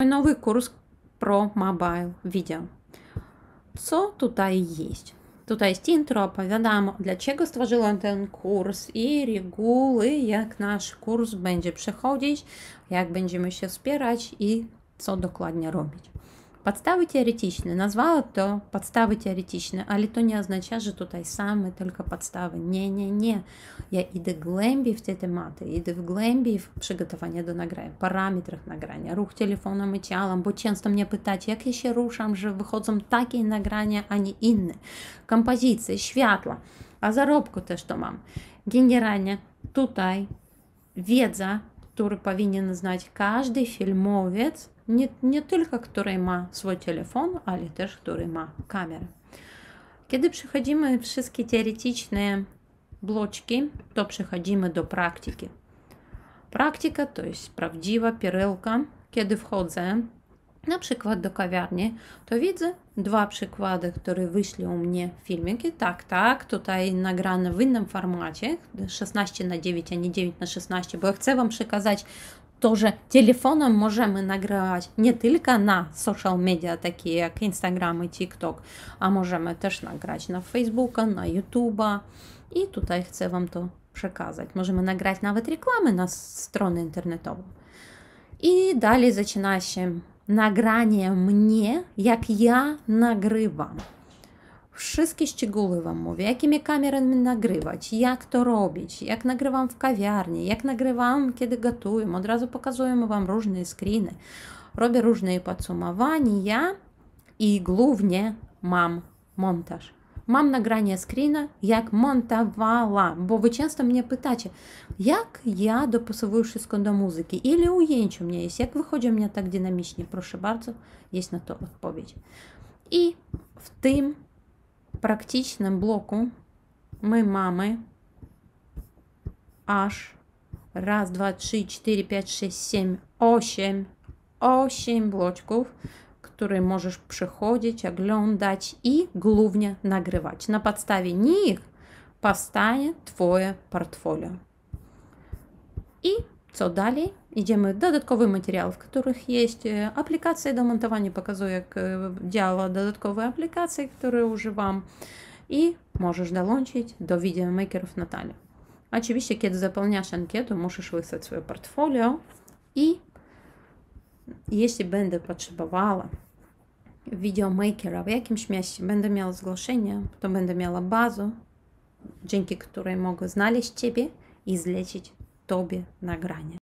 Nowy kurs Pro Mobile Video. Co tutaj jest? Tutaj jest intro, opowiadam, dlaczego stworzyłam ten kurs i reguły, jak nasz kurs będzie przechodzić, jak będziemy się wspierać i co dokładnie robić. Podstawy teoretyczne. Nazwała to podstawy teoretyczne, ale to nie oznacza, że tutaj same tylko podstawy. Nie. Ja idę głębiej w te tematy, idę głębiej w przygotowanie do nagrania, parametrach nagrania, ruch telefonem i ciałem, bo często mnie pytacie, jak ja się ruszam, że wychodzą takie nagrania, a nie inne. Kompozycje, światła, a zarobku też to mam. Generalnie tutaj wiedza, którą powinien znać każdy filmowiec, nie tylko, który ma swój telefon, ale też, który ma kamerę. Kiedy przechodzimy wszystkie teoretyczne bloczki, to przechodzimy do praktyki. Praktyka to jest prawdziwa perełka. Kiedy wchodzę na przykład do kawiarni, to widzę dwa przykłady, które wyszli u mnie filmiki. Tak, tutaj nagrane w innym formacie, 16:9, a nie 9:16, bo ja chcę Wam przekazać to, że telefonem możemy nagrywać nie tylko na social media, takie jak Instagram i TikTok, a możemy też nagrać na Facebooka, na YouTube'a i tutaj chcę Wam to przekazać. Możemy nagrać nawet reklamy na stronę internetową. I dalej zaczyna się nagranie mnie, jak ja nagrywam. Wszystkie szczegóły Wam mówię, jakimi kamerami nagrywać, jak to robić, jak nagrywam w kawiarni, jak nagrywam, kiedy gotuję. Od razu pokazuję Wam różne screeny. Robię różne podsumowania i głównie mam montaż. Mam nagranie screena, jak montowała, bo Wy często mnie pytacie, jak ja dopasowuję wszystko do muzyki, ile ujęć u mnie jest, jak wychodzi u mnie tak dynamicznie. Proszę bardzo, jest na to odpowiedź. I w tym praktycznym bloku my mamy aż raz, dwa, trzy, 4, 5, 6, 7, 8 bloczków, które możesz przechodzić, oglądać i głównie nagrywać. Na podstawie nich powstanie Twoje portfolio. I co dalej? Idziemy dodatkowy materiał, w których jest aplikacje do montowania. Pokazuję, jak działa dodatkowe aplikacje, które używam. I możesz dołączyć do videomakerów Natalii. Oczywiście, kiedy zapełniasz ankietę, musisz wysłać swoje portfolio i jeśli będę potrzebowała videomakera w jakimś mieście, będę miała zgłoszenie, to będę miała bazę, dzięki której mogę znaleźć Ciebie i zlecić Tobie nagranie.